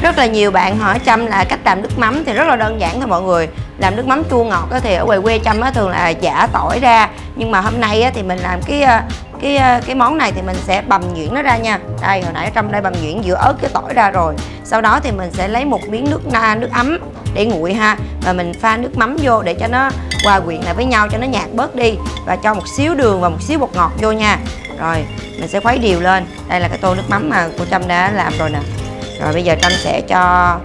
Rất là nhiều bạn hỏi Trâm là cách làm nước mắm thì rất là đơn giản thôi mọi người. Làm nước mắm chua ngọt thì ở ngoài quê Trâm thường là chả tỏi ra, nhưng mà hôm nay thì mình làm cái món này thì mình sẽ bằm nhuyễn nó ra nha. Đây, hồi nãy Trâm đây bằm nhuyễn giữa ớt cái tỏi ra rồi. Sau đó thì mình sẽ lấy một miếng nước ấm để nguội ha, và mình pha nước mắm vô để cho nó hòa quyện lại với nhau, cho nó nhạt bớt đi, và cho một xíu đường và một xíu bột ngọt vô nha. Rồi mình sẽ khuấy đều lên. Đây là cái tô nước mắm mà cô Trâm đã làm rồi nè. Rồi bây giờ Trâm sẽ cho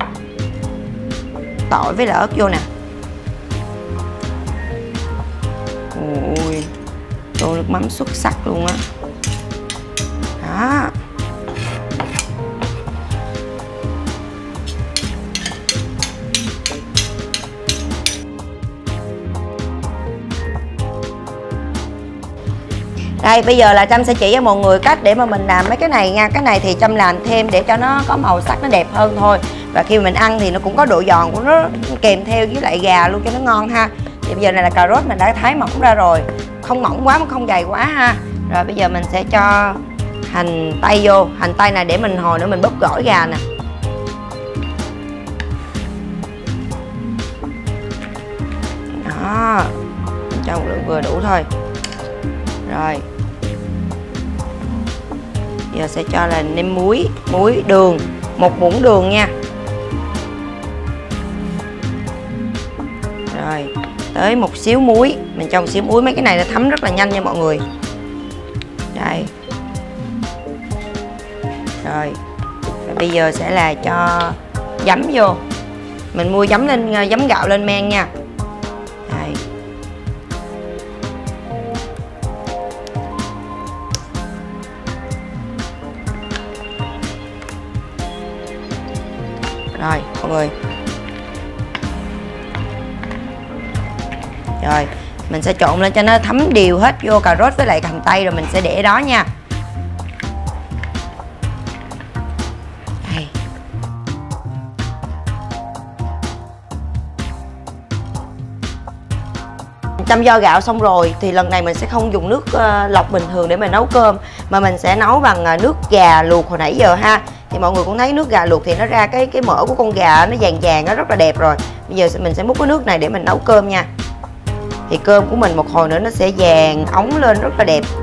tỏi với ớt vô nè. Ui, tô nước mắm xuất sắc luôn á. Đó. Đây, bây giờ là Trâm sẽ chỉ cho mọi người cách để mà mình làm mấy cái này nha. Cái này thì Trâm làm thêm để cho nó có màu sắc nó đẹp hơn thôi. Và khi mình ăn thì nó cũng có độ giòn của nó kèm theo với lại gà luôn cho nó ngon ha. Thì bây giờ này là cà rốt mình đã thái mỏng ra rồi. Không mỏng quá mà không dày quá ha. Rồi bây giờ mình sẽ cho hành tây vô. Hành tây này để mình hồi nữa mình bóp gỏi gà nè. Đó, cho một lượng vừa đủ thôi. Rồi giờ sẽ cho là nêm muối, đường, 1 muỗng đường nha. Rồi tới một xíu muối, mình cho một xíu muối, mấy cái này nó thấm rất là nhanh nha mọi người. Đây. Rồi và bây giờ sẽ là cho giấm vô. Mình mua giấm gạo lên men nha. Đây. Rồi mọi người. Rồi mình sẽ trộn lên cho nó thấm đều hết vô cà rốt với lại hành tây, rồi mình sẽ để đó nha. Đây. Chăm vo gạo xong rồi thì lần này mình sẽ không dùng nước lọc bình thường để mình nấu cơm, mà mình sẽ nấu bằng nước gà luộc hồi nãy giờ ha. Thì mọi người cũng thấy nước gà luộc thì nó ra cái mỡ của con gà nó vàng vàng, nó rất là đẹp rồi. Bây giờ mình sẽ múc cái nước này để mình nấu cơm nha. Thì cơm của mình một hồi nữa nó sẽ vàng óng lên rất là đẹp.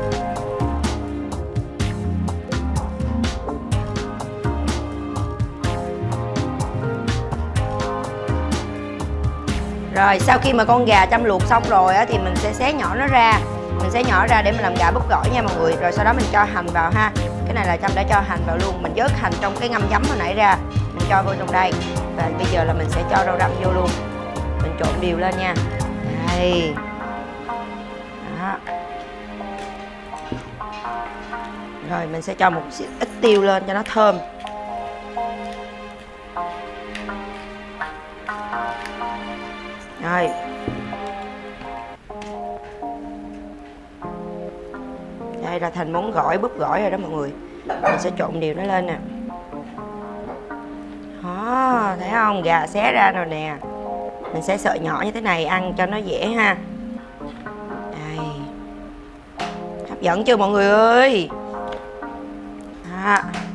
Rồi sau khi mà con gà Trâm luộc xong rồi thì mình sẽ xé nhỏ nó ra. Mình sẽ nhỏ ra để mình làm gà búp gỏi nha mọi người. Rồi sau đó mình cho hành vào ha. Cái này là Trâm đã cho hành vào luôn. Mình vớt hành trong cái ngâm giấm hồi nãy ra, mình cho vô trong đây. Và bây giờ là mình sẽ cho rau răm vô luôn. Mình trộn đều lên nha. Đây. Đó. Rồi mình sẽ cho một ít tiêu lên cho nó thơm. Rồi. Đây là thành món gỏi búp gỏi rồi đó mọi người. Mình sẽ trộn đều nó lên nè. Đó, thấy không? Gà xé ra rồi nè. Mình sẽ sợi nhỏ như thế này ăn cho nó dễ ha. Đây. Hấp dẫn chưa mọi người ơi? Đó.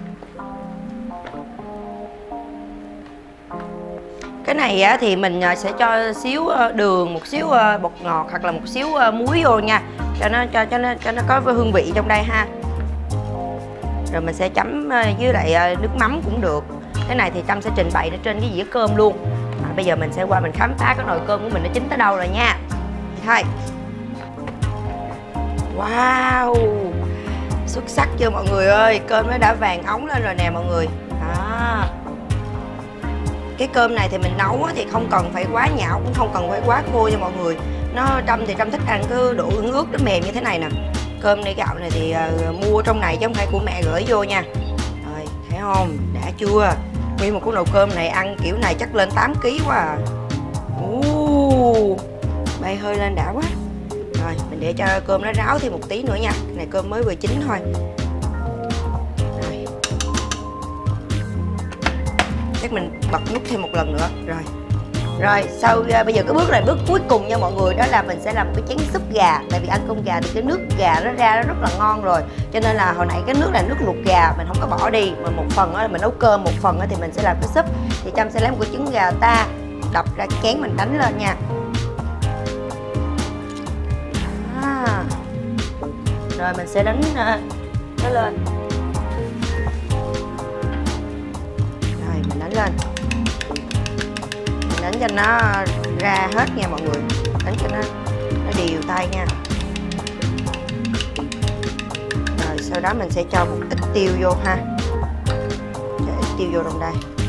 Cái này thì mình sẽ cho xíu đường, một xíu bột ngọt hoặc là một xíu muối vô nha, cho nó có hương vị trong đây ha. Rồi mình sẽ chấm với lại nước mắm cũng được. Cái này thì Trâm sẽ trình bày nó trên cái dĩa cơm luôn. Bây giờ mình sẽ qua mình khám phá cái nồi cơm của mình nó chín tới đâu rồi nha. Thôi. Wow, xuất sắc chưa mọi người ơi? Cơm nó đã vàng óng lên rồi nè mọi người. Đó. Cái cơm này thì mình nấu thì không cần phải quá nhão, cũng không cần phải quá khô nha mọi người. Trâm thích ăn cái độ ương ướt nó mềm như thế này nè. Cơm này gạo này thì mua trong này chứ không phải của mẹ gửi vô nha. Rồi, thấy không? Đã chưa? Nguyên một cái nồi cơm này ăn kiểu này chắc lên 8 kg quá à. Bay hơi lên đã quá. Rồi, mình để cho cơm nó ráo thêm một tí nữa nha. Cái này cơm mới vừa chín thôi. Rồi. Chắc mình bật nút thêm một lần nữa. Rồi. Rồi bây giờ cái bước này bước cuối cùng nha mọi người, đó là mình sẽ làm cái chén súp gà. Tại vì ăn cơm gà thì cái nước gà nó ra nó rất là ngon rồi, cho nên là hồi nãy cái nước là nước luộc gà mình không có bỏ đi, mà một phần là mình nấu cơm, một phần thì mình sẽ làm cái súp. Thì Trâm sẽ lấy một cái trứng gà ta đập ra cái chén mình đánh lên nha. Rồi mình sẽ đánh nó lên. Rồi mình đánh lên, mình đánh cho nó ra hết nha mọi người, đánh cho nó đều tay nha. Rồi sau đó mình sẽ cho một ít tiêu vô ha, cho ít tiêu vô trong đây.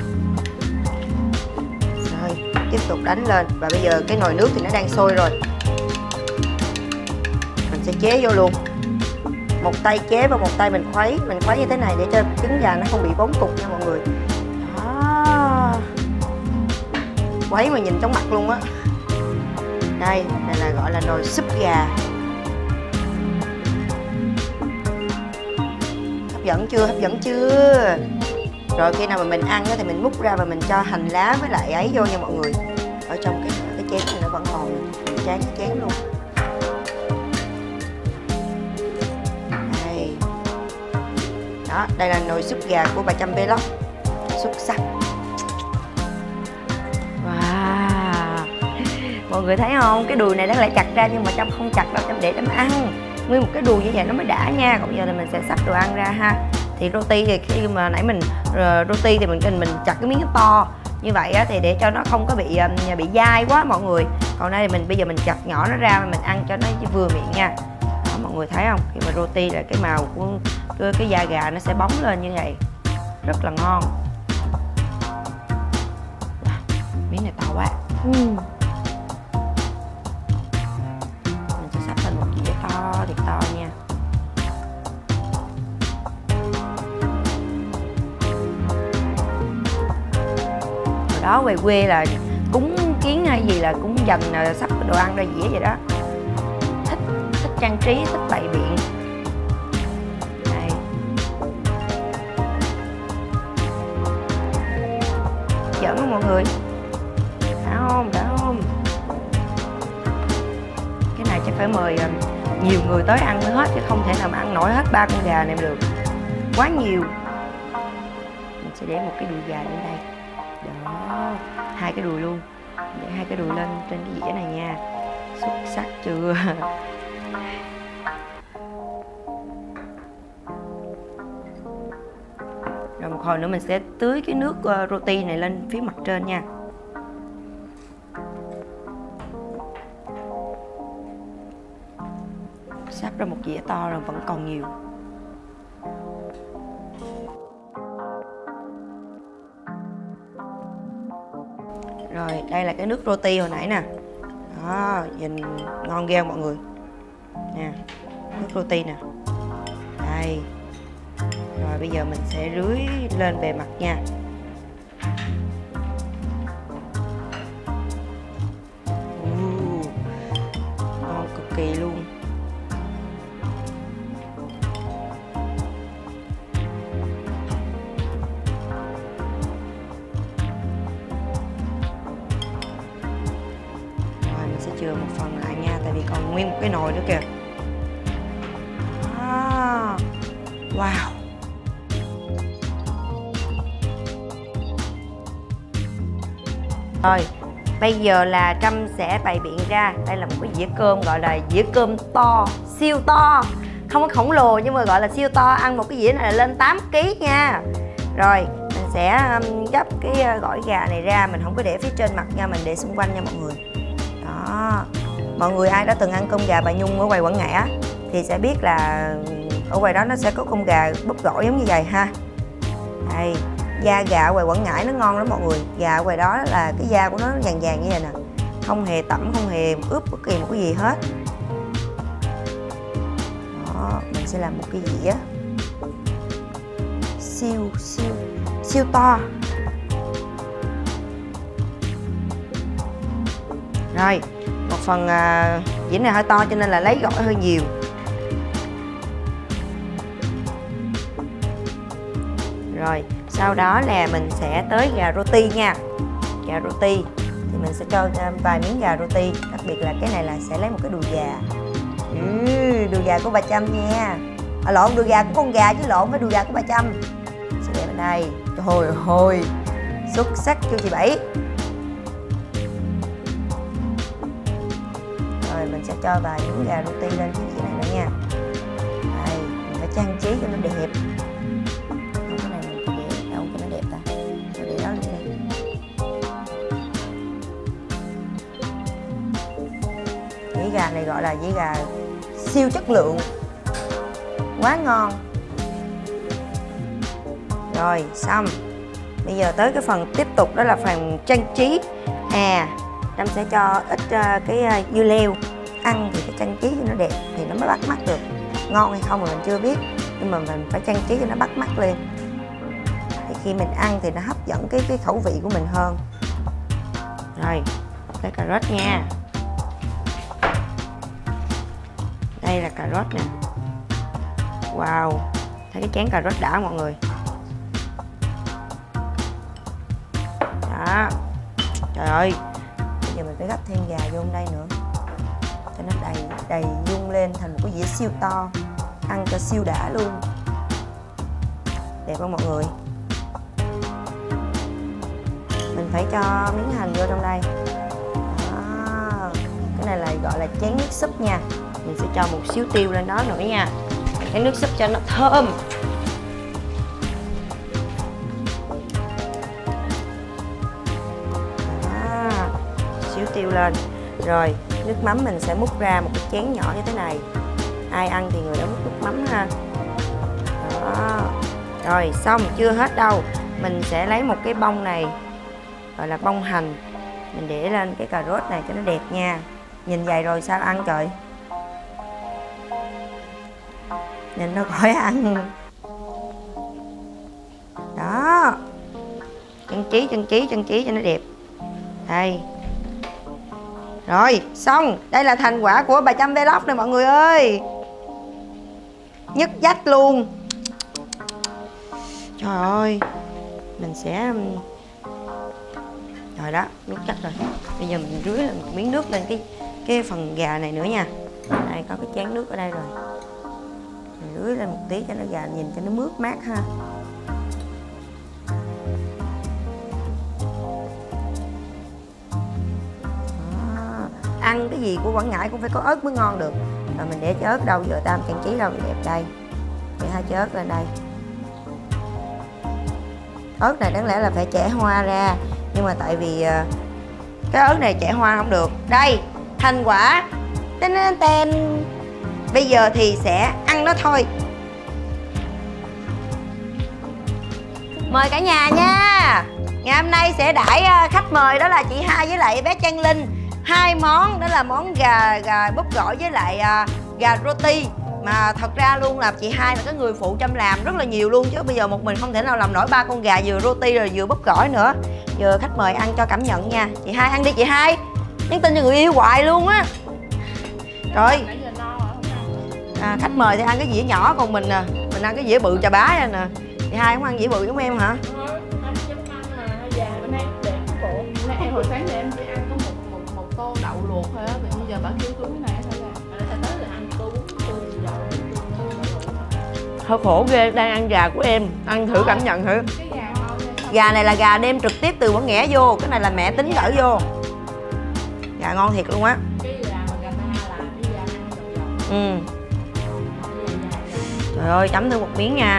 Rồi tiếp tục đánh lên. Và bây giờ cái nồi nước thì nó đang sôi rồi, mình sẽ chế vô luôn. Một tay chế và một tay mình khuấy như thế này để cho trứng gà nó không bị bóng cục nha mọi người. Đó, quấy mà nhìn chóng mặt luôn á. Đây là gọi là nồi súp gà. Hấp dẫn chưa, hấp dẫn chưa? Rồi khi nào mà mình ăn thì mình múc ra và mình cho hành lá với lại ấy vô nha mọi người. Ở trong cái chén này nó vẫn còn chán cái chén luôn. Đó, đây là nồi súp gà của bà Trâm Vlog, xuất sắc. Wow, mọi người thấy không, cái đùi này đáng lẽ chặt ra nhưng mà Trâm không chặt đâu, Trâm để Trâm ăn nguyên một cái đùi như vậy nó mới đã nha. Còn giờ là mình sẽ sắp đồ ăn ra ha. Thì roti thì khi mà nãy mình roti thì mình chặt cái miếng to như vậy á, thì để cho nó không có bị dai quá mọi người. Còn đây thì bây giờ mình chặt nhỏ nó ra mà mình ăn cho nó vừa miệng nha. Đó, mọi người thấy không, khi mà roti là cái màu của cái da gà nó sẽ bóng lên như vậy, rất là ngon. Miếng này to quá. Mình sẽ sắp thành một dĩa to thiệt to nha. Hồi đó về quê là cúng kiến hay gì là cũng dành sắp đồ ăn ra dĩa vậy đó. Thích trang trí, thích bày biện. Giỡn không mọi người? Đã không? Cái này chắc phải mời nhiều người tới ăn mới hết, chứ không thể nào mà ăn nổi hết 3 con gà này được, quá nhiều. Mình sẽ để một cái đùi gà lên đây. Đó, 2 cái đùi luôn, để 2 cái đùi lên trên cái dĩa này nha. Xuất sắc chưa? Rồi một hồi nữa mình sẽ tưới cái nước roti này lên phía mặt trên nha. Sắp ra một dĩa to rồi, vẫn còn nhiều. Rồi đây là cái nước roti hồi nãy nè. Đó, nhìn ngon ghê mọi người nè, nước roti nè. Đây. Rồi bây giờ mình sẽ rưới lên bề mặt nha. Ngon cực kỳ luôn. Rồi mình sẽ chừa một phần lại nha, tại vì còn nguyên một cái nồi nữa kìa. Wow. Rồi, bây giờ là Trâm sẽ bày biện ra. Đây là một cái dĩa cơm, gọi là dĩa cơm to, siêu to. Không có khổng lồ nhưng mà gọi là siêu to. Ăn một cái dĩa này là lên 8 kg nha. Rồi, mình sẽ gấp cái gỏi gà này ra. Mình không có để phía trên mặt nha, mình để xung quanh nha mọi người. Đó, mọi người ai đã từng ăn cơm gà bà Nhung ở quầy Quảng Ngãi thì sẽ biết là ở quầy đó nó sẽ có con gà búp gỏi giống như vậy ha. Đây, da gà ở quầy Quảng Ngãi nó ngon lắm mọi người. Gà ở quầy đó là cái da của nó vàng vàng như vậy nè, không hề tẩm, không hề ướp bất kỳ một cái gì hết. Đó, mình sẽ làm một cái dĩa siêu to. Rồi, một phần dĩa này hơi to cho nên là lấy gỏi hơi nhiều. Rồi, sau đó là mình sẽ tới gà roti nha. Gà roti thì mình sẽ cho vài miếng gà roti. Đặc biệt là cái này là sẽ lấy một cái đùi gà. Đùi gà của bà Trâm nha. Lộn, đùi gà của con gà chứ lộn với đùi gà của bà Trâm. Sẽ để bên đây. Trời ơi, xuất sắc cho chị Bảy. Rồi mình sẽ cho vài miếng gà roti lên cái này nữa nha. Đây, mình phải trang trí cho nó đẹp. Không, cái này mình phải để đâu cho nó đẹp ta. Rồi để đó lên đây. Dĩ gà này gọi là dĩ gà siêu chất lượng, quá ngon. Rồi xong. Bây giờ tới cái phần tiếp tục, đó là phần trang trí. Trâm sẽ cho ít cái dưa leo. Ăn thì phải trang trí cho nó đẹp thì nó mới bắt mắt được. Ngon hay không mà mình chưa biết, nhưng mà mình phải trang trí cho nó bắt mắt lên. Thì khi mình ăn thì nó hấp dẫn cái khẩu vị của mình hơn. Rồi, cái cà rốt nha. Đây là cà rốt nè. Wow, thấy cái chén cà rốt đã mọi người. Đó. Trời ơi, bây giờ mình phải gắp thêm gà vô đây nữa cho nó đầy dung lên thành một cái dĩa siêu to. Ăn cho siêu đã luôn. Đẹp không mọi người? Mình phải cho miếng hành vô trong đây. Đó. Cái này là gọi là chén nước súp nha. Mình sẽ cho một xíu tiêu lên đó nữa nha. Cái nước súp cho nó thơm. Đó. Xíu tiêu lên. Rồi nước mắm mình sẽ múc ra một cái chén nhỏ như thế này. Ai ăn thì người đó múc nước mắm ha. Đó. Rồi xong chưa hết đâu. Mình sẽ lấy một cái bông này, gọi là bông hành. Mình để lên cái cà rốt này cho nó đẹp nha. Nhìn vậy rồi sao ăn trời. Nhìn nó khỏi ăn. Đó. Trang trí cho nó đẹp. Đây. Rồi, xong. Đây là thành quả của bà Trâm Vlog này mọi người ơi. Nhức dách luôn. Trời ơi. Mình sẽ... Rồi đó, nước chắc rồi. Bây giờ mình rưới một miếng nước lên cái phần gà này nữa nha. Đây, có cái chén nước ở đây rồi. Mình rưới lên một tí cho nó gà nhìn cho nó mướt mát ha. Ăn cái gì của Quảng Ngãi cũng phải có ớt mới ngon được. Rồi mình để trái ớt đâu, giờ Tam trang trí đâu đẹp đây. Để hai trái ớt lên đây. Ớt này đáng lẽ là phải chẻ hoa ra, nhưng mà tại vì cái ớt này chẻ hoa không được. Đây, thành quả. Tên. Bây giờ thì sẽ ăn nó thôi. Mời cả nhà nha. Ngày hôm nay sẽ đãi khách mời đó là chị Hai với lại bé Trang Linh. Hai món, đó là món gà búp gỏi với lại gà roti. Mà thật ra luôn là chị Hai là cái người phụ Trâm làm rất là nhiều luôn, chứ bây giờ một mình không thể nào làm nổi 3 con gà vừa roti rồi vừa búp gỏi nữa. Giờ khách mời ăn cho cảm nhận nha. Chị Hai ăn đi chị Hai. Nhắn tin cho người yêu hoài luôn á. Rồi. Khách mời thì ăn cái dĩa nhỏ, còn mình mình ăn cái dĩa bự chà bá ra nè. Chị Hai không ăn dĩa bự giống em hả? Em hồi sáng thì em chỉ ăn có một tô đậu luộc thôi á, thì bây giờ bà kêu tôi cái này thôi là tới là ăn tô đậu. Thôi khổ ghê, đang ăn gà của em, ăn thử cảm nhận thử. Gà này là gà đem trực tiếp từ Quảng Ngãi vô, cái này là mẹ tính gửi vô. Gà ngon thiệt luôn á. Cái gà mà gà ta là cái gà ăn dầu. Trời ơi, chấm thử một miếng nha.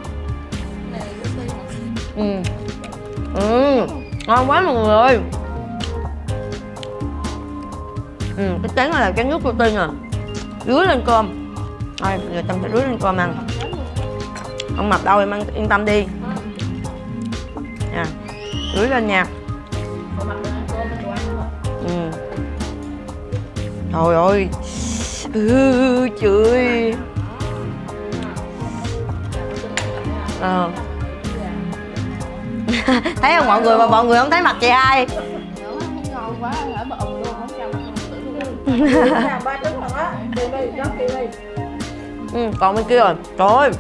Ngon quá mọi người ơi. Cái chén này là chén nước roti nè. Rưới lên cơm. Rồi, bây giờ Trâm sẽ rưới lên cơm ăn. Không mập đâu, em ăn yên tâm đi. Nè, rưới lên nha. Trời ơi. Trời. Thấy không mọi người, mà mọi người không thấy mặt chị Hai. Ngon quá, hả bà luôn không trong. 3 trứng rồi á. Còn bên kia rồi. Trời ơi.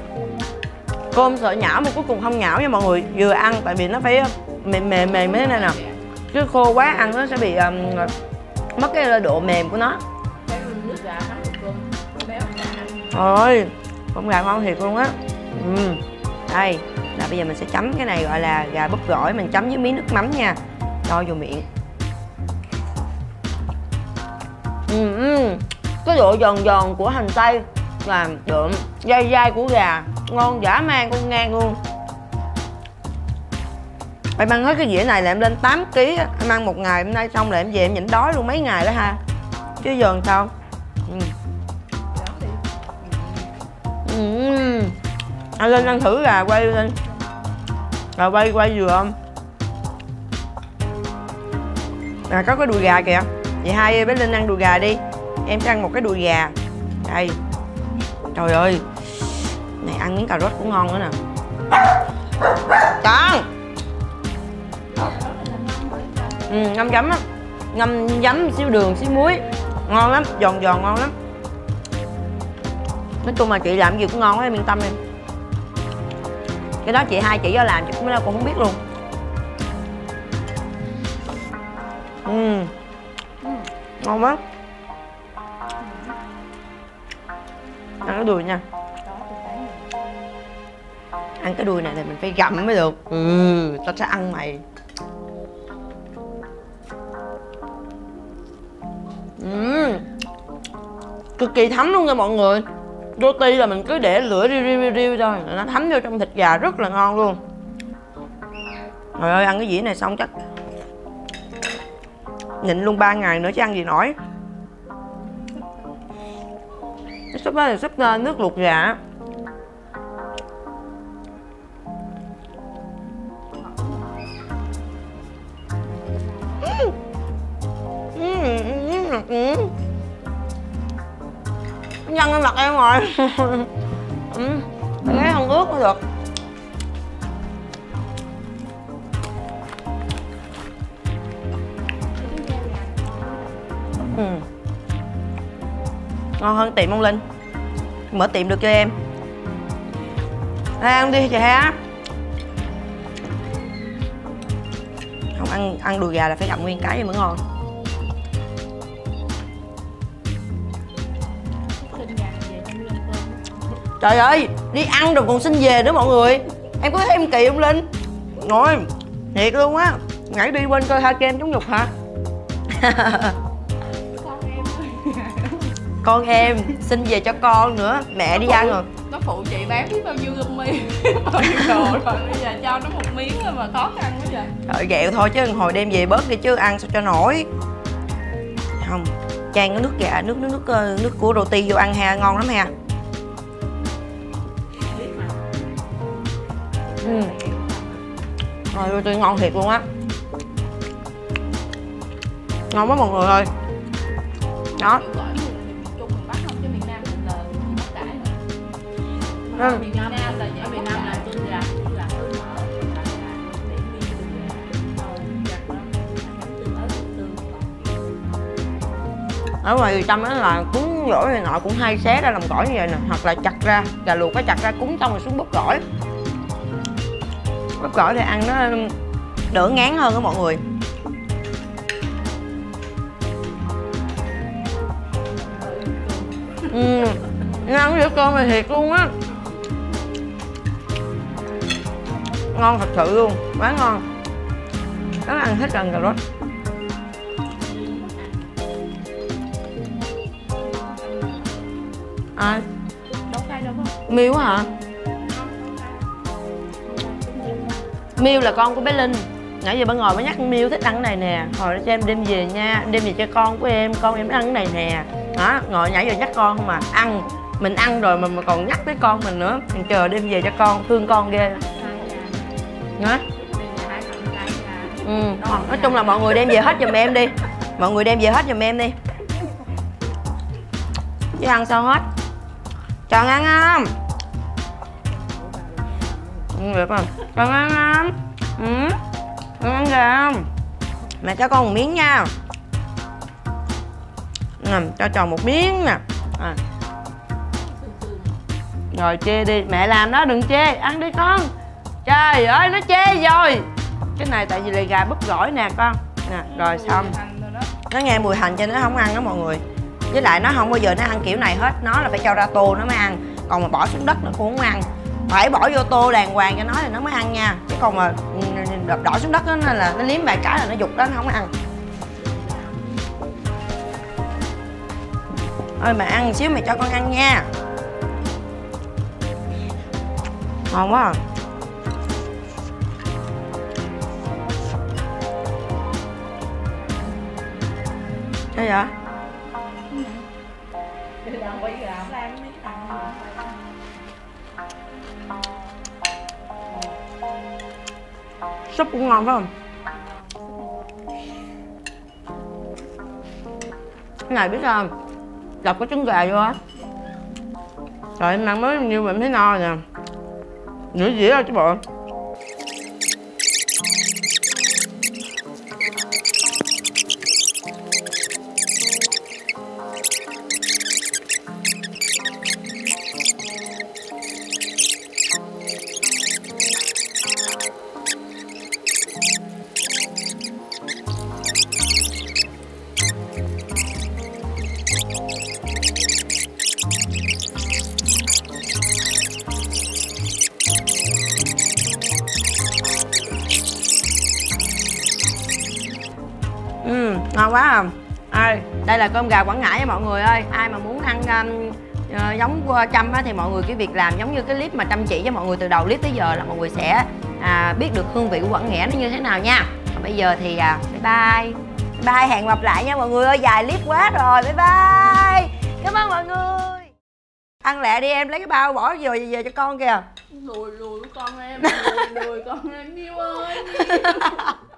Cơm sợ nhão mà cuối cùng không nhão nha mọi người. Vừa ăn tại vì nó phải mềm mềm như thế này nè. chứ khô quá ăn nó sẽ bị mất cái độ mềm của nó. Cái nước gà nóng được cơm, béo Ôi, con gà ngon thiệt luôn á. Đây, là bây giờ mình sẽ chấm cái này gọi là gà búp gỏi, mình chấm với miếng nước mắm nha. Cho vô miệng. Cái độ giòn giòn của hành tây và đượm dai dai của gà ngon dã man con ngang luôn. Em ăn hết cái dĩa này là em lên 8 kg. Em ăn một ngày hôm nay xong là em về em nhịn đói luôn mấy ngày đó ha. Chứ giờ sao? Anh lên ăn thử gà quay lên. Gà quay vừa không? Có cái đùi gà kìa. Vậy hai bé Linh ăn đùi gà đi. Em sẽ ăn một cái đùi gà. Đây. Trời ơi. Này ăn miếng cà rốt cũng ngon nữa nè. Con. Ngâm giấm á. Ngâm giấm xíu đường xíu muối. Ngon lắm, giòn giòn ngon lắm. Nói chung mà chị làm gì cũng ngon á, em yên tâm em. Cái đó chị hai chỉ cho làm chứ cũng không biết luôn. Ngon quá. Ăn cái đùi nha. Ăn cái đùi này thì mình phải gặm mới được. Tao sẽ ăn mày. Cực kỳ thấm luôn nha mọi người. Roti là mình cứ để lửa riu thôi, nó thấm vô trong thịt gà rất là ngon luôn. Trời ơi, ăn cái dĩa này xong chắc nhịn luôn 3 ngày nữa chứ ăn gì nổi. Cái súp đó là súp nước luộc gà. Nhân lên mặt em rồi. Cái không ướt mới được. Ngon hơn tiệm ông Linh. Mở tiệm được cho em. Đây, ăn đi chị ha. Không, ăn đùi gà là phải gặm nguyên cái mới ngon. Trời ơi, đi ăn rồi còn xin về nữa mọi người. Em có thấy em kỳ không Linh? Ngồi, thiệt luôn á. Nãy đi quên coi ha kem chống nhục hả? Con em xin về cho con nữa. Mẹ đi ăn rồi. Nó phụ chị bán biết bao nhiêu gummy, bao nhiêu đồ rồi. Bây giờ cho nó một miếng thôi mà khó khăn quá vậy. Trời ghẹo thôi chứ hồi đem về bớt đi chứ ăn sao cho nổi. Không, chan cái nước gà, nước của roti vô ăn ha, ngon lắm ha. Rồi roti ngon thiệt luôn á. Ngon quá mọi người ơi. Đó. Miền Nam là ở miền Nam là tương gà, là tương mỡ, để miên tương gà. Ở ngoài Tâm đó là cuốn gỏi này nọ cũng hay xé ra làm gỏi như vậy nè, hoặc là chặt ra gà luộc cái chặt ra cuốn xong rồi xuống bóp gỏi. Bóp gỏi thì ăn nó đỡ ngán hơn đó mọi người. Ăn cái cơm này thiệt luôn á. Ngon thật sự luôn, quá ngon. Rất ăn hết cần cà rốt. Ai? Miu hả? Miu là con của bé Linh. Nãy giờ bà ngồi mới nhắc Miu thích ăn cái này nè. Hồi đó cho em đem về nha, đem về cho con của em, con em ăn cái này nè. Đó, ngồi nãy giờ nhắc con không mà ăn. Mình ăn rồi mà còn nhắc tới con mình nữa. Mình chờ đem về cho con, thương con ghê. Hả? Nói chung là mọi người đem về hết giùm em đi. Mọi người đem về hết giùm em đi. Chứ ăn sao hết. Chọn ăn không? Được rồi. Chọn ăn không? Ăn gà không? Mẹ cho con một miếng nha. Cho tròn một miếng nè. Rồi chê đi, mẹ làm đó đừng chê, ăn đi con. Trời ơi nó chê rồi. Cái này tại vì là gà búp gỏi nè con. Nè, rồi xong. Hành rồi đó. Nó nghe mùi hành cho nó không ăn đó mọi người. Với lại nó không bao giờ nó ăn kiểu này hết. Nó là phải cho ra tô nó mới ăn. Còn mà bỏ xuống đất nó cũng không ăn. Phải bỏ vô tô đàng hoàng cho nó thì nó mới ăn nha. Chứ còn mà đổ xuống đất đó là nó liếm vài cái là nó giục đó, nó không ăn. Ơi mày ăn xíu mày cho con ăn nha. Ngon quá à. Sao vậy? Súp cũng ngon phải không? Cái này biết sao không? Đập cái trứng gà vô á. Trời em ăn mới nhiêu mà em thấy no nè. Nửa dĩa rồi chứ bộ. Ngon quá à. Đây là cơm gà Quảng Ngãi nha mọi người ơi. Ai mà muốn ăn giống Trâm á, thì mọi người cái việc làm giống như cái clip mà Trâm chỉ cho mọi người từ đầu clip tới giờ là mọi người sẽ biết được hương vị của Quảng Ngãi nó như thế nào nha. Còn bây giờ thì bye bye. Bye, hẹn gặp lại nha mọi người ơi. Dài clip quá rồi. Bye bye. Cảm ơn mọi người. Ăn lẹ đi em, lấy cái bao bỏ về cho con kìa. Lùi của con em, lùi con em yêu ơi.